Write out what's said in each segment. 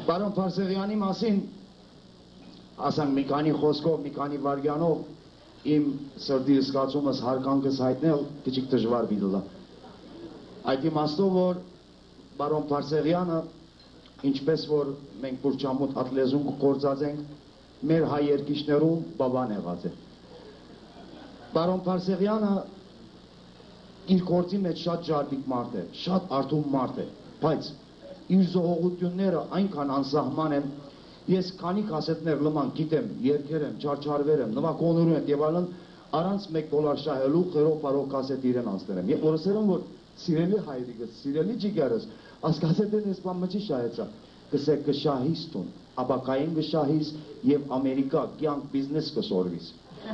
Պարոն Փարսեղյանի մասին ասենք մի քանի խոսքով, մի քանի վարքյանով իմ սրտի զգացումս հարգանքս հայտնել քիչ դժվար դիլա։ Այդ իմաստով որ պարոն Փարսեղյանը ինչպես որ մենք բուրճամոտ ատլեզուն գործած ենք, մեր հայ երկիչներում բաբան եղած է։ Պարոն Փարսեղյանը իր գործի մեջ շատ ջարդիկ մարդ է, շատ արթուն մարդ է, բայց իր զողողությունները այնքան անսահման են, ես քանի կասետներ լման գիտեմ, երկեր եմ, չարչարվեր եմ, նվակոնորու են եւ այլն, առանց $1 շահելու խերով բարով կասետ իրեն անցնեմ։ Եվ որսերում որ սիրելի հայրիկս, սիրելի ջիգարս, աս կասետեն ես բան մջի շահեցա, կսե կշահիս տուն, աբակային կշահիս եւ Ամերիկա կյանք բիզնես կսորվիս։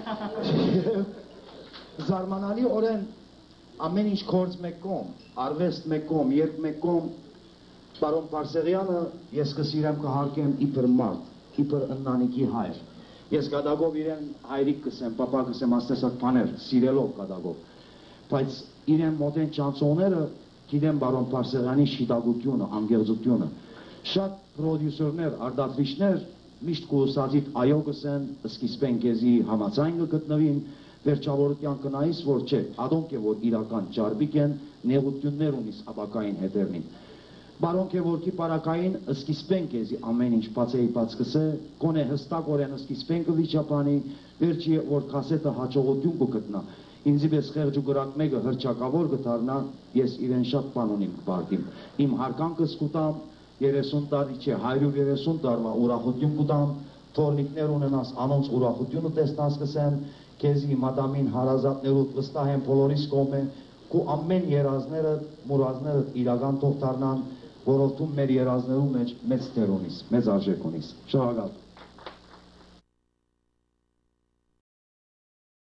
Զարմանալի օրեն ամեն ինչ գործ մեկ կողմ, արվեստ մեկ կողմ, երբ մեկ կողմ Պարոն Փարսեղյանը ես կսիրեմ կհարգեմ իբր մարդ, իբր ընտանիքի հայր։ Ես կադագով իրեն հայրիկ կսեմ, պապա կսեմ, աստեսակ բաներ, սիրելով կադագով։ Բայց իրեն մոտեն չանցողները գիտեմ պարոն Փարսեղյանի շիտակությունը, անգեղծությունը։ Շատ պրոդյուսերներ, արդատրիչներ միշտ կուսածիտ այո կսեն, սկիզբեն կեզի համացայն կգտնվին, վերջավորության կնայիս որ չէ, ադոնք է որ իրական ջարբիկ են, նեղություններ ունիս աբակային հետերնին։ Բարոնք է որքի պարակային սկիզբեն կեզի ամեն ինչ բացեի բաց կսե, կոնե հստակ օրեն սկիզբեն կվիճապանի, վերջի որ կասետը հաջողություն կգտնա, ինձի պես խեղջ ու գրակ մեկը հրճակավոր կդառնա, ես իրեն շատ բան ունիմ կբարգիմ, իմ հարգանքս կուտամ, 30 տարի չէ, 130 տարվա ուրախություն կուտամ, թորնիկներ ունենաս անոնց ուրախությունը տեսնաս կսեմ, կեզի մադամին հարազատներուտ վստահ են բոլորիս կողմ է, կու ամեն երազները, մուրազները իրական թող դառնան, որովհետև մեր երազներու մեջ մեծ տեր ունիս, մեծ արժեք ունիս։ Շնորհակալ։